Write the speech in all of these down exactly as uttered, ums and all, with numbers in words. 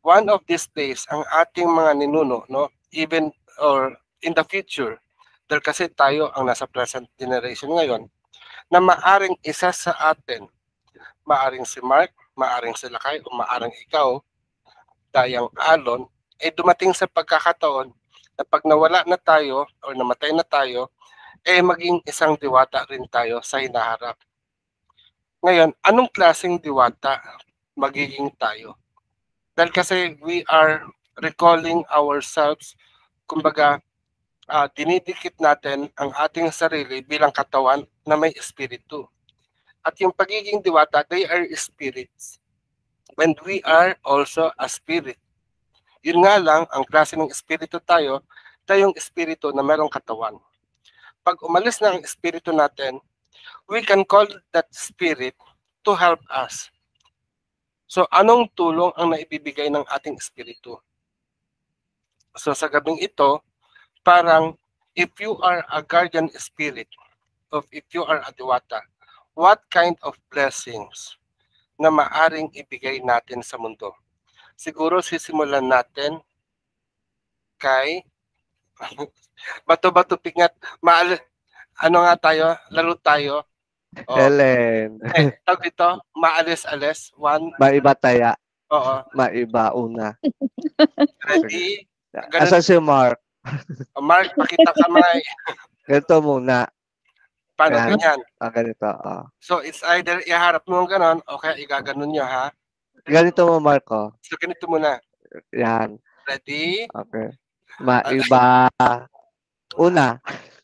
one of these days, ang ating mga ninuno, no, even or in the future, dahil kasi tayo ang nasa present generation ngayon, na maaring isa sa atin, maaring si Mark, maaring si Lakay, o maaring ikaw, Dayang Alon, ay dumating sa pagkakataon na pag nawala na tayo o namatay na tayo, eh maging isang diwata rin tayo sa hinaharap. Ngayon, anong klaseng diwata magiging tayo? Dahil kasi we are recalling ourselves, kumbaga, uh, dinidikit natin ang ating sarili bilang katawan na may espiritu. At yung pagiging diwata, they are spirits. When we are also a spirit. Yun nga lang, ang klase ng espiritu tayo, tayong espiritu na merong katawan. Pag umalis na ang espiritu natin, we can call that spirit to help us. So, anong tulong ang naibibigay ng ating espiritu? So, sa gabing ito, parang if you are a guardian spirit, of if you are a diwata, what kind of blessings na maaring ibigay natin sa mundo? Siguro sisimulan natin kay bato-bato pingat. Maal ano nga tayo? Laro tayo. Oh. Helen. Eh, tawag dito, maalis-alis. One. Maiba taya. Oo. Maiba una. Ready? Asa si Mark? Oh, Mark, pakita kamay. Ganito muna. Paano? Yan. Ganyan? Ah, ganito. Oh. So, it's either iharap mo ganon o kaya igaganon nyo, ha? Ganito mo, Marco. So, ganito muna. Yan. Ready? Okay. Maiba. Una.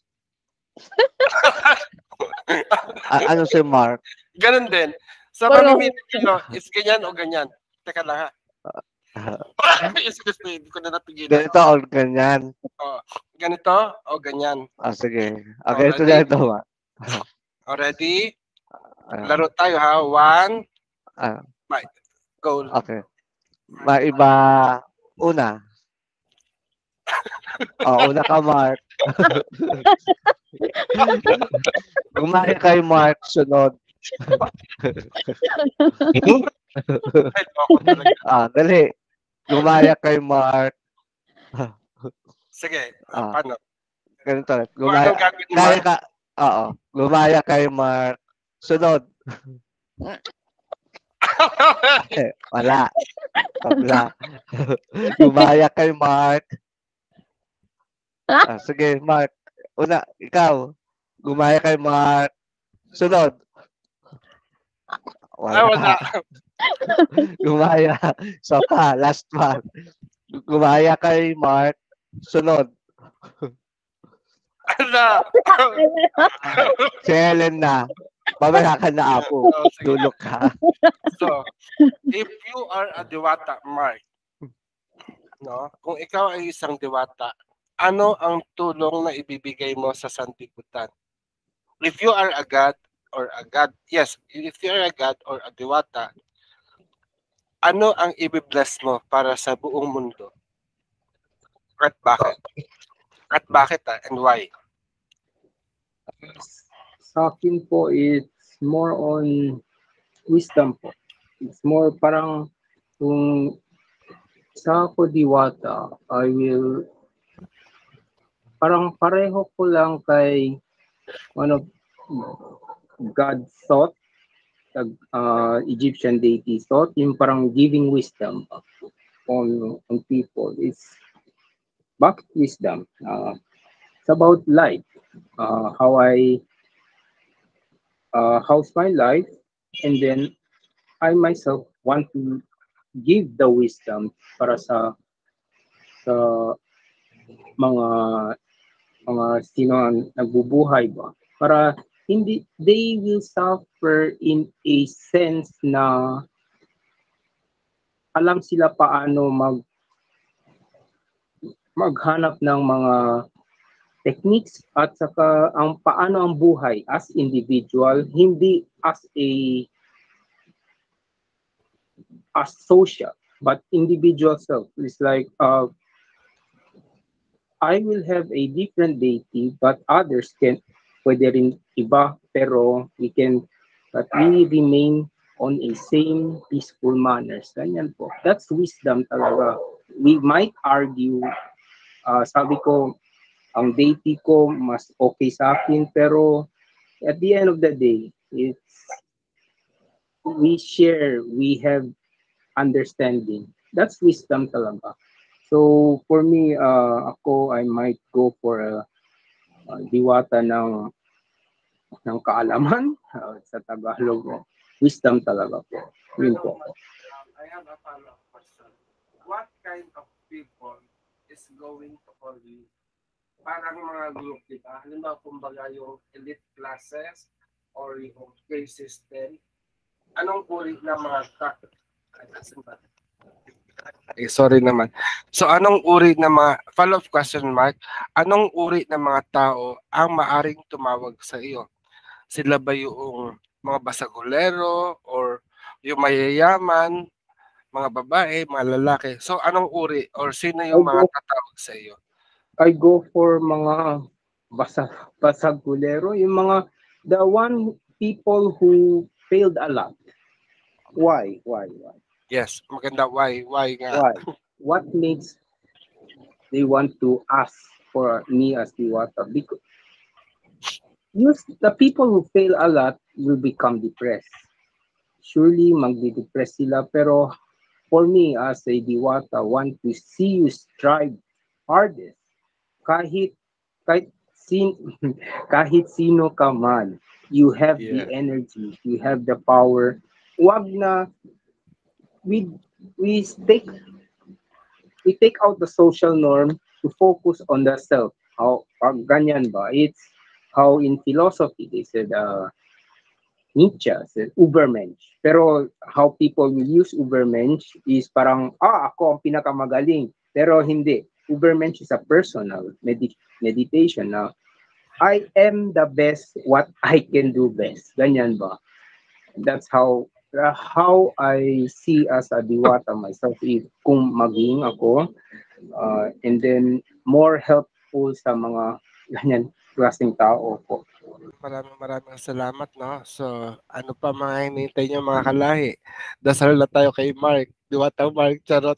A- ano si Mark? Ganon din. So, mamimili kayo, is ganyan o ganyan? Teka lang, ha? Excuse me, hindi ko na napigilan. Ganito o ganyan? Oh, ganito o ganyan? Ah, sige. Okay, ito na ito, ma. Oh, ready? Laro tayo, ha? One. Ah. Go. Okay. Maiba. Una. Oh, una ka, Mark. Gumaya kay Mark, sunod. Ah, dali. Gumaya kay Mark. Sige, ah, paano? Ganito. Gumaya, kaya ka, oo. Gumaya kay Mark. Sunod. Eh, wala. Wala. Gumaya kay Mark. Ah, sige, Mark. Una, ikaw. Gumaya kay Mark. Sunod. Wala. Ah, wala. Gumaya. So pa, last one. Gumaya kay Mark. Sunod. Ano? Si Helen na. Mamaya ka na, Apo. Oh, Dulok ka. So, if you are a diwata, Mark, no? Kung ikaw ay isang diwata, ano ang tulong na ibibigay mo sa sanlibutan? If you are a god or a god, yes, if you are a god or a diwata, ano ang i-bless mo para sa buong mundo? At bakit? At bakit ah, and why? Sa akin po, it's more on wisdom po. It's more parang kung sa ako diwata, I will parang pareho ko lang kay one of God's thought, uh, Egyptian deity thought, yung parang giving wisdom on, on people. It's back wisdom. Uh, it's about life, uh, how I uh, how's my life, and then I myself want to give the wisdom para sa sa mga mga sino ang nagbubuhay ba, para hindi they will suffer in a sense na alam sila paano mag maghanap ng mga techniques at saka ang paano ang buhay as individual, hindi as a as social, but individual self. It's like uh, I will have a different deity, but others can, pwede rin iba, pero we can, but we remain on a same peaceful manners. Ganyan po. That's wisdom talaga. We might argue, uh, sabi ko, ang deity ko mas okay sa akin, pero at the end of the day, it's we share, we have understanding. That's wisdom talaga. So for me, uh, ako, I might go for a, a diwata ng ng kaalaman, uh, sa Tagalog, uh, wisdom talaga po. Yun po. Um, I have a follow-up question. What kind of people is going to call you? Parang mga group, di ba? Halimbawa, kumbaga yung elite classes or yung K system. Anong uri ng mga ta- Eh, sorry naman. So, anong uri ng mga, follow-up question, Mark, anong uri ng mga tao ang maaring tumawag sa iyo? Sila ba yung mga basagulero or yung mayayaman, mga babae, mga lalaki? So, anong uri or sino yung I mga go, tatawag sa iyo? I go for mga basag, basagulero, yung mga, the one people who failed a lot. Why? Why? Why? Yes, maganda. Why? Why nga? Why? What makes they want to ask for me as Diwata? Because use the people who fail a lot will become depressed. Surely magdi-depress sila, pero for me as a Diwata, want to see you strive hardest kahit kahit sin kahit sino ka man. You have the Yeah. energy, you have the power. Wag na we we take we take out the social norm to focus on the self. How pag ganyan ba? It's how in philosophy they said, uh, Nietzsche said Übermensch. Pero how people will use Übermensch is parang, ah, ako ang pinakamagaling. Pero hindi. Übermensch is a personal medi- meditation na I am the best what I can do best. Ganyan ba? That's how uh, how I see as a diwata myself if kung maging ako, uh, and then more helpful sa mga ganyan klaseng tao po. Maraming maraming salamat, no? So, ano pa mga hinihintay niyo mga kalahi? Dasal na tayo kay Mark. Diwata Mark, charot.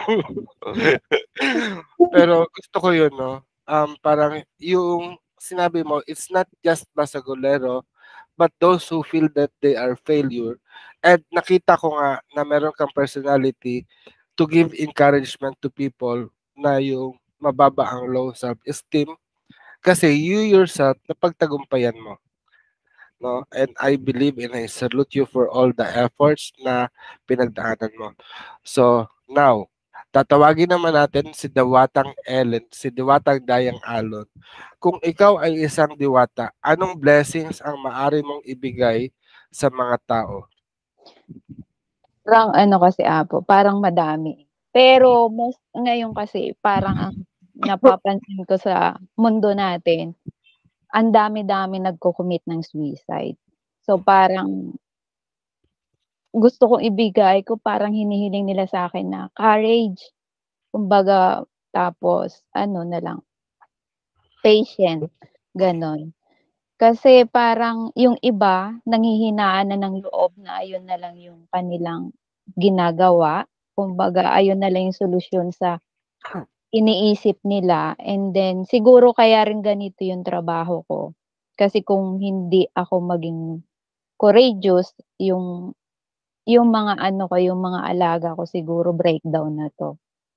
Pero gusto ko yun, no? Um, parang yung sinabi mo, it's not just basagolero, but those who feel that they are failure. And nakita ko nga na meron kang personality to give encouragement to people na yung mababa ang low self-esteem kasi you yourself napagtagumpayan mo, no? And I believe and I salute you for all the efforts na pinagdaanan mo. So, now, tatawagin naman natin si Diwatang Ellen, si Diwatang Dayang Alon. Kung ikaw ay isang diwata, anong blessings ang maaari mong ibigay sa mga tao? Parang ano kasi, Apo, parang madami. Pero most ngayon kasi parang ang napapansin ko sa mundo natin, ang dami-dami nagko-commit ng suicide. So parang gusto kong ibigay ko parang hinihiling nila sa akin na courage. Kumbaga, tapos ano na lang, patient, gano'n. Kasi parang yung iba nanghihinaan na ng loob na ayun na lang yung kanilang ginagawa. Kumbaga ayun na lang yung solusyon sa iniisip nila, and then siguro kaya rin ganito yung trabaho ko. Kasi kung hindi ako maging courageous, yung yung mga ano ko, yung mga alaga ko siguro breakdown na 'to.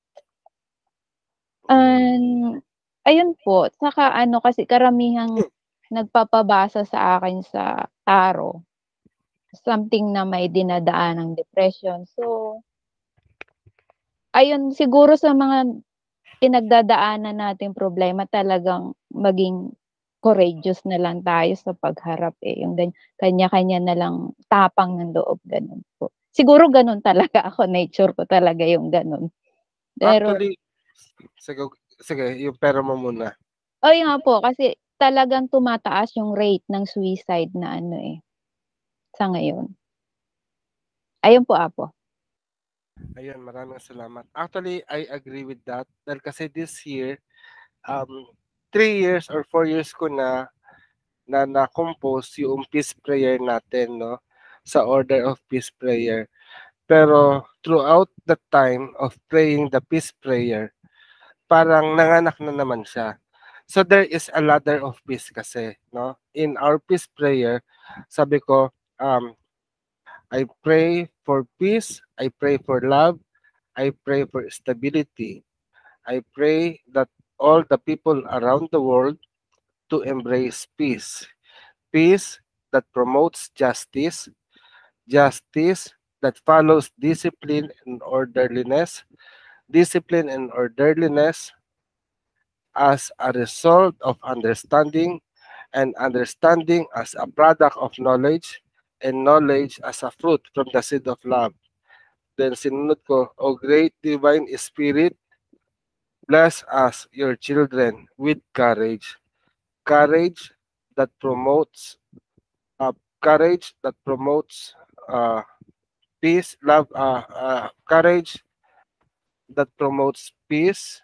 And ayun po, saka ano kasi karamihang nagpapabasa sa akin sa tarot, something na may dinadaanang depression. So, ayun siguro sa mga pinagdadaanan nating problema talagang maging courageous na lang tayo sa pagharap, eh, yung gan kanya-kanya na lang tapang ng loob, gano'n po. Siguro gano'n talaga ako, nature ko talaga yung gano'n. Pero Actually, sige, sige, yung pera mo muna. oh, yun nga po kasi talagang tumataas yung rate ng suicide na ano, eh, sa ngayon. Ayun po, Apo. Ayun, maraming salamat. Actually, I agree with that. Dahil kasi this year, um, three years or four years ko na na na-compose yung peace prayer natin, no? sa order of peace prayer. Pero throughout the time of praying the peace prayer, parang nanganak na naman siya. So there is a ladder of peace kasi, no? In our peace prayer, sabi ko, um, I pray for peace, I pray for love, I pray for stability. I pray that all the people around the world to embrace peace. Peace that promotes justice, justice that follows discipline and orderliness, discipline and orderliness as a result of understanding, and understanding as a product of knowledge, and knowledge as a fruit from the seed of love. Then sinunod ko, O great divine spirit, bless us, your children, with courage. Courage that promotes uh, courage that promotes uh, peace, love, uh, uh, courage that promotes peace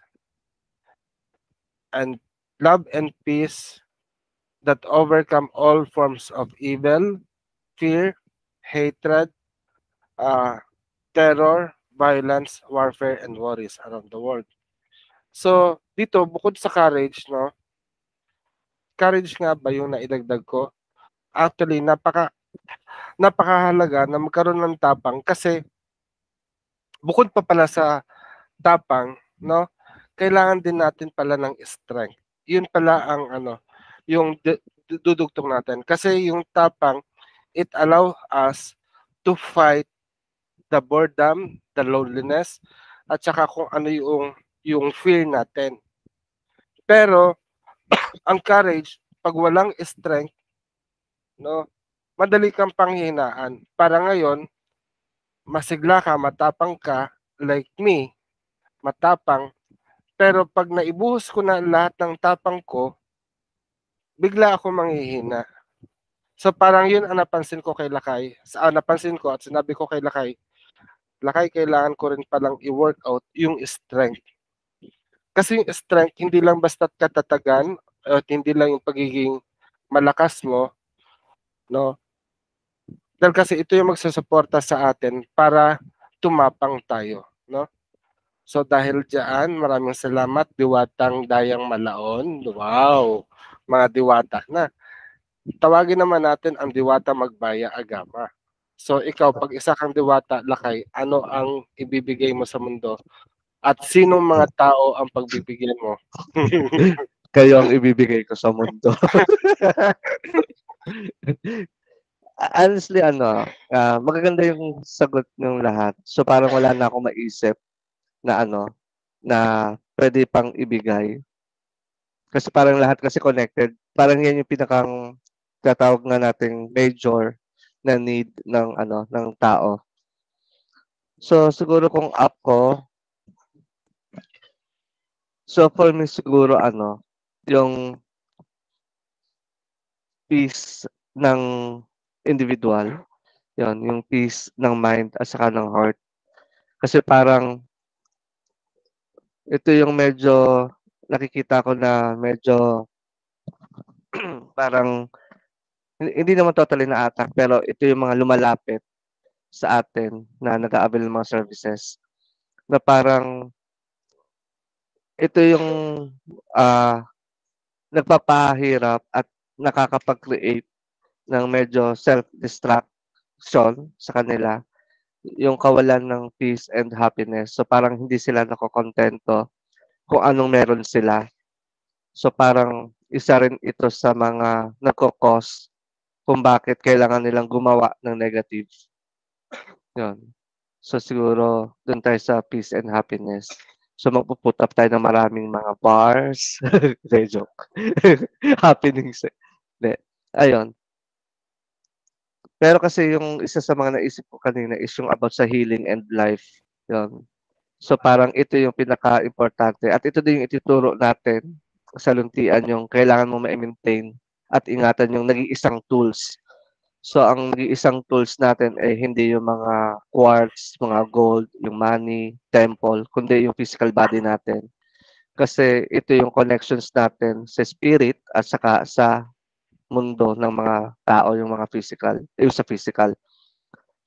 and love and peace that overcome all forms of evil, fear, hatred, uh, terror, violence, warfare, and worries around the world. So, dito, bukod sa courage, no, courage nga ba yung naidagdag ko? Actually, napaka, napakahalaga na magkaroon ng tapang kasi bukod pa pala sa tapang, no, kailangan din natin pala ng strength. Yun pala ang ano, yung dudugtong natin. Kasi yung tapang, it allow us to fight the boredom, the loneliness, at saka kung ano yung, yung fear natin. Pero, ang courage, pag walang strength, no, madali kang panghinaan. Para ngayon, masigla ka, matapang ka, like me, matapang, pero pag naibuhos ko na lahat ng tapang ko, bigla ako manghihina. So parang yun ang napansin ko kay Lakay. Sa ah, napansin ko at sinabi ko kay Lakay, Lakay, kailangan ko rin palang i-workout yung strength. Kasi yung strength, hindi lang basta katatagan, at hindi lang yung pagiging malakas mo, no? Dahil kasi ito yung magsusuporta sa atin para tumapang tayo, no? So dahil diyan, maraming salamat Diwatang Dayang Malaon. Wow, mga diwata na. Tawagin naman natin ang Diwata Magbaya Agama. So ikaw, pag isa kang diwata, Lakay, ano ang ibibigay mo sa mundo? At sinong mga tao ang pagbibigyan mo? Kayo ang ibibigay ko sa mundo. Honestly, ano, uh, magaganda yung sagot ng lahat. So parang wala na akong maisip na ano, na pwede pang ibigay. Kasi parang lahat kasi connected. Parang yan yung pinakang tatawag nga nating major na need ng ano ng tao. So siguro kung up ko, so for me siguro ano, yung peace ng individual, yon yung peace ng mind at saka ng heart. Kasi parang ito yung medyo nakikita ko na medyo parang hindi naman totally na-attack pero ito yung mga lumalapit sa atin na nag-a-avail ng mga services na parang ito yung uh, nagpapahirap at nakakapag-create ng medyo self-destruction sa kanila, yung kawalan ng peace and happiness. So parang hindi sila nakokontento kung anong meron sila. So parang isa rin ito sa mga nagko-cause kung bakit kailangan nilang gumawa ng negative. Yun. So siguro doon tayo sa peace and happiness. So magpuput up tayo ng maraming mga bars. De, joke. Happenings. De. Ayun. Pero kasi yung isa sa mga naisip ko kanina is yung about sa healing and life. Yun. So parang ito yung pinaka-importante. At ito din yung ituturo natin sa luntian, yung kailangan mo ma-maintain at ingatan yung nag-iisang tools. So ang nag-iisang tools natin ay hindi yung mga quartz, mga gold, yung money, temple, kundi yung physical body natin. Kasi ito yung connections natin sa spirit at saka sa mundo ng mga tao, yung mga physical, yung sa physical.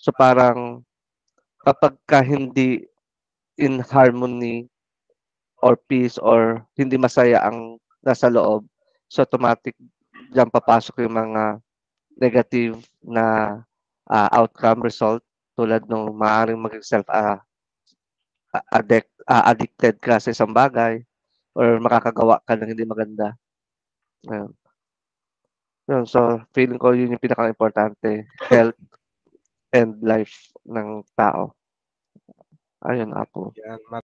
So parang kapag ka hindi in harmony or peace or hindi masaya ang nasa loob, so automatic diyan papasok yung mga negative na ah, outcome result tulad nung maaaring maging self ah, addict, ah, addicted ka sa isang bagay or makakagawa ka ng hindi maganda. Ayun. Yun, so feeling ko yun yung pinaka-importante, health and life ng tao. Ayun, Apo. Yan,